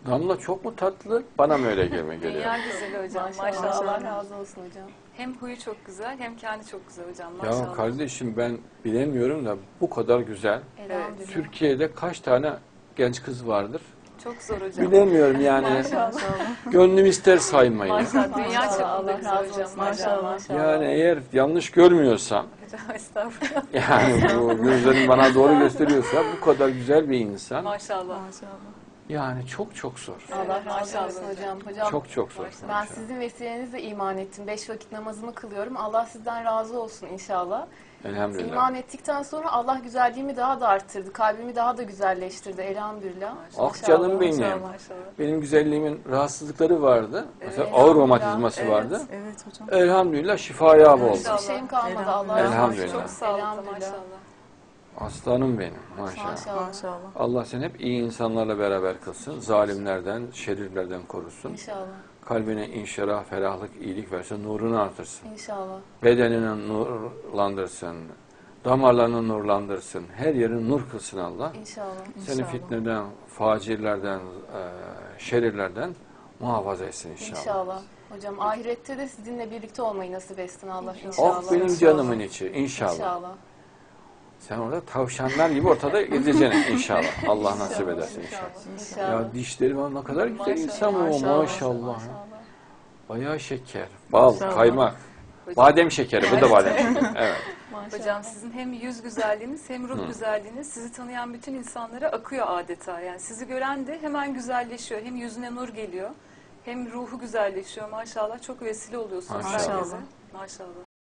Damla çok mu tatlı? Bana mı öyle geliyor? Dünya güzeli hocam. Maşallah. Allah Maşallah. razı olsun hocam. Hem huyu çok güzel hem kendi çok güzel hocam. Ya Maşallah. kardeşim ben bilemiyorum da bu kadar güzel. Elhamdülillah. Türkiye'de kaç tane genç kız vardır? Çok zor hocam. Bilemiyorum yani. Maşallah. Gönlüm ister saymayı. Maşallah. Dünya Maşallah, çapında Allah güzel razı hocam. olsun. Maşallah. Maşallah. Yani eğer yanlış görmüyorsam, Hocam estağfurullah. yani bu gözlerim bana doğru gösteriyorsa bu kadar güzel bir insan, Maşallah. yani çok çok zor. Allah razı Maşallah olsun hocam. hocam. Hocam Çok çok zor. ben sizin vesilenizle iman ettim. 5 vakit namazımı kılıyorum. Allah sizden razı olsun inşallah. Elhamdülillah. İman ettikten sonra Allah güzelliğimi daha da arttırdı. Kalbimi daha da güzelleştirdi elhamdülillah. Ah canım benim. Maşallah. Benim güzelliğimin rahatsızlıkları vardı. Mesela Evet. ağır romatizması vardı. Evet hocam. Elhamdülillah şifaya oldu. Hiçbir şeyim kalmadı. Allah razı olsun. Elhamdülillah. Çok sağlıklı Elhamdülillah. maşallah. Aslanım benim maşallah. Maşallah. Maşallah. Allah seni hep iyi insanlarla beraber kılsın. Zalimlerden, şerirlerden korusun. İnşallah. Kalbine inşirah, ferahlık, iyilik versin. Nurunu artırsın. İnşallah. Bedenini nurlandırsın. Damarlarını nurlandırsın. Her yerini nur kılsın Allah. İnşallah. Seni İnşallah. fitneden, facirlerden, şerirlerden muhafaza etsin inşallah. İnşallah. Hocam ahirette de sizinle birlikte olmayı nasip etsin Allah inşallah. Oh benim canımın içi inşallah. İnşallah. Sen orada tavşanlar gibi ortada gezeceksin inşallah. Allah nasip edersin inşallah. İnşallah. Ya dişleri var ne kadar güzel insan o Maşallah. maşallah. Bayağı şeker, bal, Maşallah. kaymak, Hocam, badem şekeri bu da badem şekeri. Evet. hocam sizin hem yüz güzelliğiniz hem ruh güzelliğiniz sizi tanıyan bütün insanlara akıyor adeta. Yani sizi gören de hemen güzelleşiyor. Hem yüzüne nur geliyor hem ruhu güzelleşiyor. Maşallah çok vesile oluyorsunuz Maşallah. herkese. Maşallah.